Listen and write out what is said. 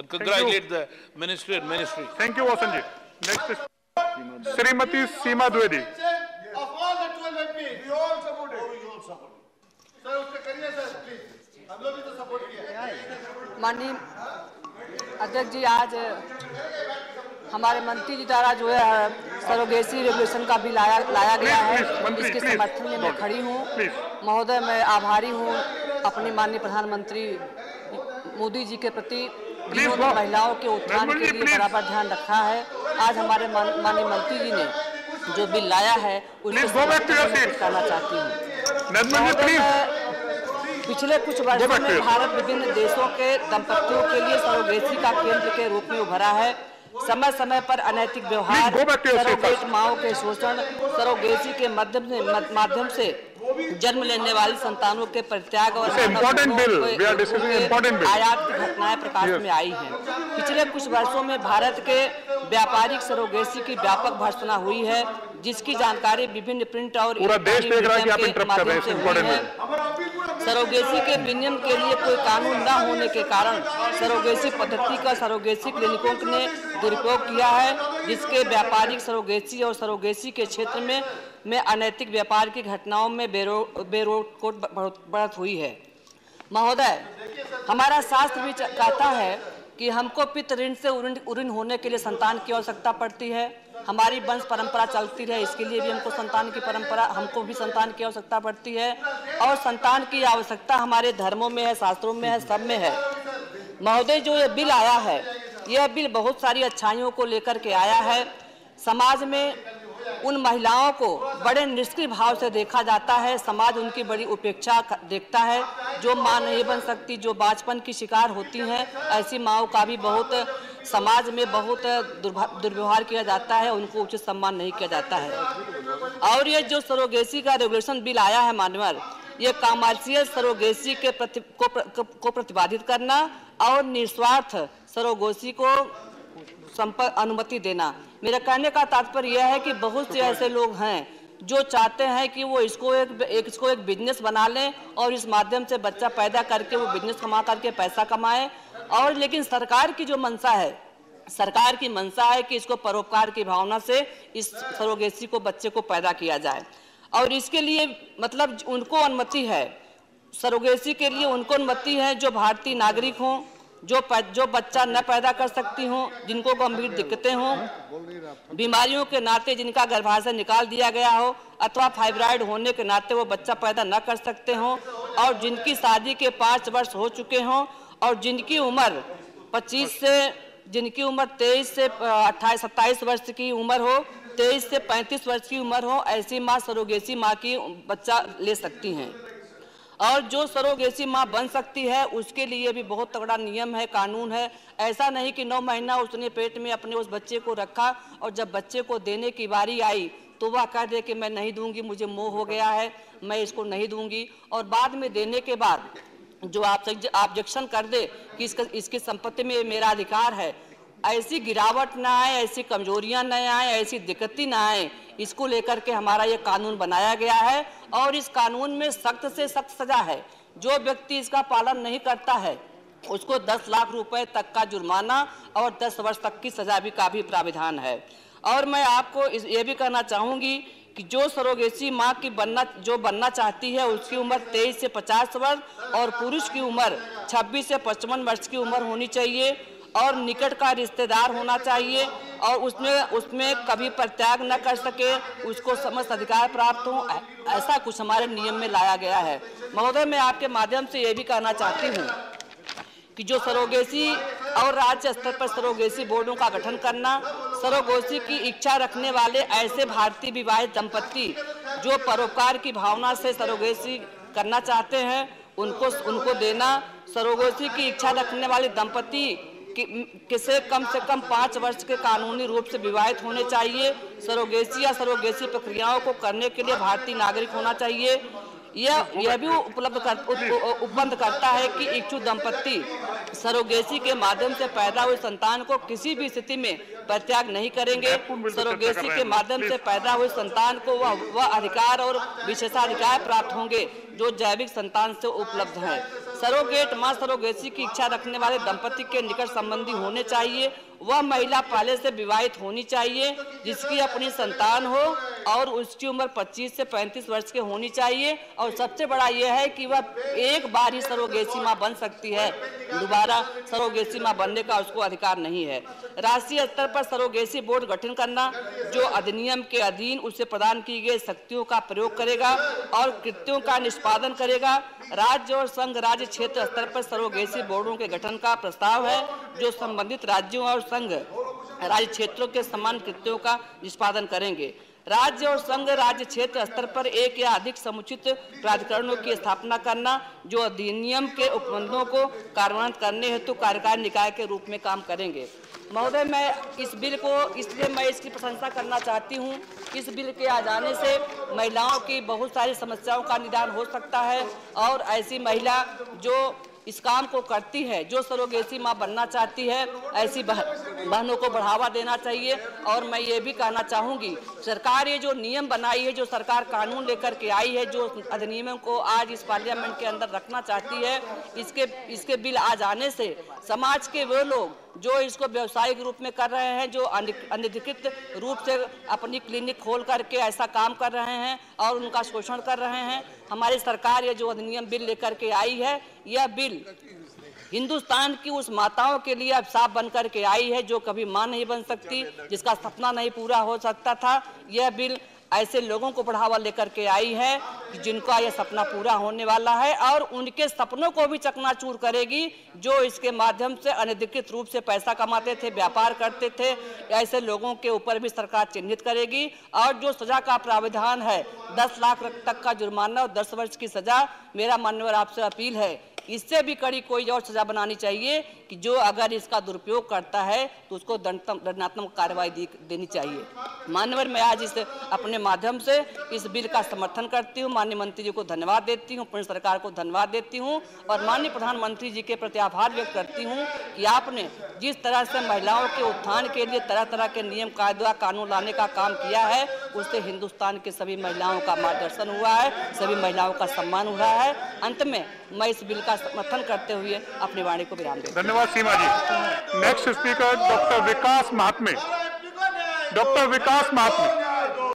and congratulate the ministry and ministry. Thank you, Vasan ji. Next is Srimati Seema Dwivedi. Of all the 12 MPs, we all support it. We all support it. Sir, उसके करिए sir, please. हम लोग भी तो support किया. माननीय अध्यक्ष जी, आज हमारे मंत्री जी द्वारा जो है सरोगेसी रेगुलेशन का बिल लाया गया है, इसके समर्थन में मैं खड़ी हूँ। महोदय, मैं आभारी हूँ अपने माननीय प्रधानमंत्री मोदी जी के प्रति, जिन्होंने महिलाओं के उत्थान के लिए बराबर ध्यान रखा है। आज हमारे माननीय मंत्री जी ने जो बिल लाया है उसको करना चाहती हूँ। पिछले कुछ वर्षों में भारत विभिन्न देशों के दंपतियों के लिए सरोगेसी का केंद्र के रूप में उभरा है। समय समय पर अनैतिक व्यवहार, सरोगेट माओं के शोषण, सरोगेसी के माध्यम से जन्म लेने वाली संतानों के परित्याग और आयात की घटनाएं प्रकाश में आई हैं। पिछले कुछ वर्षों में भारत के व्यापारिक सरोगेसी की व्यापक भर्त्सना हुई है, जिसकी जानकारी विभिन्न प्रिंट और माध्यम से हुई है। सरोगेसी के विनियमन के लिए कोई कानून न होने के कारण सरोगेसी पद्धति का सरोगेसी क्लिनिकों ने दुरुपयोग किया है, जिसके व्यापारिक सरोगेसी और सरोगेसी के क्षेत्र में अनैतिक व्यापार की घटनाओं में बेरोक बढ़त हुई है। महोदय, हमारा शास्त्र भी कहता है कि हमको पितृ ऋण से उऋण होने के लिए संतान की आवश्यकता पड़ती है। हमारी वंश परंपरा चलती रहे, इसके लिए भी हमको भी संतान की आवश्यकता पड़ती है, और संतान की आवश्यकता हमारे धर्मों में है, शास्त्रों में है, सब में है। महोदय, जो ये बिल आया है, यह बिल बहुत सारी अच्छाइयों को लेकर के आया है। समाज में उन महिलाओं को बड़े निष्क्रिय भाव से देखा जाता है, समाज उनकी बड़ी उपेक्षा देखता है। जो माँ नहीं बन सकती, जो बाँझपन की शिकार होती हैं, ऐसी माँओं का भी समाज में बहुत दुर्व्यवहार किया जाता है, उनको उचित सम्मान नहीं किया जाता है। और ये जो सरोगेसी का रेगुलेशन बिल आया है माननीय, ये कमर्शियल सरोगेसी को प्रतिबंधित करना और निस्वार्थ सरोगेसी को अनुमति देना। मेरा कहने का तात्पर्य यह है कि बहुत से ऐसे लोग हैं जो चाहते हैं कि वो इसको एक बिजनेस बना लें और इस माध्यम से बच्चा पैदा करके वो बिजनेस कमा करके पैसा कमाए। और लेकिन सरकार की जो मंशा है, सरकार की मंशा है कि इसको परोपकार की भावना से इस सरोगेसी को बच्चे को पैदा किया जाए, और इसके लिए मतलब उनको अनुमति है, सरोगेसी के लिए उनको अनुमति है जो भारतीय नागरिक हों, जो बच्चा न पैदा कर सकती हों, जिनको गंभीर दिक्कतें हों, बीमारियों के नाते जिनका गर्भाशय निकाल दिया गया हो, अथवा फाइब्राइड होने के नाते वो बच्चा पैदा न कर सकते हों, और जिनकी शादी के 5 वर्ष हो चुके हों, और जिनकी उम्र 23 से 27 वर्ष की उम्र हो, 23 से 35 वर्ष की उम्र हो, ऐसी माँ सरोगेसी माँ की बच्चा ले सकती हैं। और जो सरोगेसी माँ बन सकती है उसके लिए भी बहुत तगड़ा नियम है, कानून है। ऐसा नहीं कि 9 महीना उसने पेट में अपने उस बच्चे को रखा और जब बच्चे को देने की बारी आई तो वह कह दे कि मैं नहीं दूंगी, मुझे मोह हो गया है, मैं इसको नहीं दूंगी, और बाद में देने के बाद जो ऑब्जेक्शन कर दे कि इसकी संपत्ति में मेरा अधिकार है। ऐसी गिरावट ना आए, ऐसी कमजोरियां न आए, ऐसी दिक्कतें ना आए, इसको लेकर के हमारा ये कानून बनाया गया है। और इस कानून में सख्त से सख्त सजा है। जो व्यक्ति इसका पालन नहीं करता है उसको 10 लाख रुपए तक का जुर्माना और 10 वर्ष तक की सजा का भी प्राविधान है। और मैं आपको ये भी कहना चाहूँगी कि जो सरोगेसी माँ की बनना चाहती है उसकी उम्र 23 से 50 वर्ष और पुरुष की उम्र 26 से 55 वर्ष की उम्र होनी चाहिए, और निकट का रिश्तेदार होना चाहिए, और उसमें कभी परित्याग न कर सके, उसको समस्त अधिकार प्राप्त हो, ऐसा कुछ हमारे नियम में लाया गया है। महोदय, मैं आपके माध्यम से ये भी कहना चाहती हूँ कि जो सरोगेसी और राज्य स्तर पर सरोगेसी बोर्डों का गठन करना, सरोगेसी की इच्छा रखने वाले ऐसे भारतीय विवाहित दंपति जो परोपकार की भावना से सरोगेसी करना चाहते हैं उनको देना। सरोगेसी की इच्छा रखने वाले दंपति किसे कम से कम 5 वर्ष के कानूनी रूप से विवाहित होने चाहिए। सरोगेसी या सरोगेसी प्रक्रियाओं को करने के लिए भारतीय नागरिक होना चाहिए। यह भी उपबंध करता है कि इच्छुक दंपति सरोगेसी के माध्यम से पैदा हुए संतान को किसी भी स्थिति में परित्याग नहीं करेंगे। सरोगेसी के माध्यम से पैदा हुए संतान को वह अधिकार और विशेषाधिकार प्राप्त होंगे जो जैविक संतान से उपलब्ध हैं। सरोगेट मां सरोगेसी की इच्छा रखने वाले दंपति के निकट संबंधी होने चाहिए। वह महिला पहले से विवाहित होनी चाहिए जिसकी अपनी संतान हो और उसकी उम्र 25 से 35 वर्ष की होनी चाहिए। और सबसे बड़ा यह है कि वह एक बार ही सरोगेसी मां बन सकती है, दोबारा सरोगेसी मां बनने का उसको अधिकार नहीं है। राष्ट्रीय स्तर पर सरोगेसी बोर्ड गठन करना जो अधिनियम के अधीन उसे प्रदान की गई शक्तियों का प्रयोग करेगा और कृत्यों का निष्पादन करेगा। राज्य और संघ राज्य क्षेत्र स्तर पर सरोगेसी बोर्डों के गठन का प्रस्ताव है जो संबंधित राज्यों और संघ राज्य क्षेत्रों के समान कृत्यों का निष्पादन करेंगे। राज्य और संघ राज्य क्षेत्र स्तर पर एक या अधिक समुचित प्राधिकरणों की स्थापना करना जो अधिनियम के उपबंधों को कार्यान्वित करने हेतु कार्यकारी निकाय के रूप में काम करेंगे। महोदय, मैं इस बिल को इसलिए मैं इसकी प्रशंसा करना चाहती हूँ। इस बिल के आ जाने से महिलाओं की बहुत सारी समस्याओं का निदान हो सकता है और ऐसी महिला जो इस काम को करती है, जो सरोगेसी मां बनना चाहती है, ऐसी बहनों को बढ़ावा देना चाहिए। और मैं ये भी कहना चाहूँगी, सरकार ये जो नियम बनाई है, जो सरकार कानून लेकर के आई है, जो अधिनियमों को आज इस पार्लियामेंट के अंदर रखना चाहती है, इसके बिल आ जाने से समाज के वो लोग जो इसको व्यवसायिक रूप में कर रहे हैं, जो अनधिकृत रूप से अपनी क्लिनिक खोल करके ऐसा काम कर रहे हैं और उनका शोषण कर रहे हैं, हमारी सरकार ये जो अधिनियम बिल लेकर के आई है, यह बिल हिंदुस्तान की उस माताओं के लिए अब साफ बनकर के आई है जो कभी मां नहीं बन सकती, जिसका सपना नहीं पूरा हो सकता था। यह बिल ऐसे लोगों को बढ़ावा लेकर के आई है जिनका यह सपना पूरा होने वाला है और उनके सपनों को भी चकनाचूर करेगी जो इसके माध्यम से अनधिकृत रूप से पैसा कमाते थे, व्यापार करते थे। ऐसे लोगों के ऊपर भी सरकार चिन्हित करेगी और जो सजा का प्रावधान है 10 लाख तक का जुर्माना और 10 वर्ष की सजा, मेरा माननीय आपसे अपील है इससे भी कड़ी कोई और सजा बनानी चाहिए कि जो अगर इसका दुरुपयोग करता है तो उसको दंडात्मक कार्रवाई देनी चाहिए। माननीय मैं आज इस अपने माध्यम से इस बिल का समर्थन करती हूँ। माननीय मंत्री जी को धन्यवाद देती हूँ, पूर्ण सरकार को धन्यवाद देती हूँ और माननीय प्रधानमंत्री जी के प्रति आभार व्यक्त करती हूँ कि आपने जिस तरह से महिलाओं के उत्थान के लिए तरह तरह के नियम कायदा कानून लाने का काम किया है, उससे हिंदुस्तान के सभी महिलाओं का मार्गदर्शन हुआ है, सभी महिलाओं का सम्मान हुआ है। अंत में मैं इस बिल का समर्थन करते हुए अपनी वाणी को विराम देता हूं। धन्यवाद Seema ji. Next speaker doctor Vikas Mahatme. Doctor Vikas Mahatme.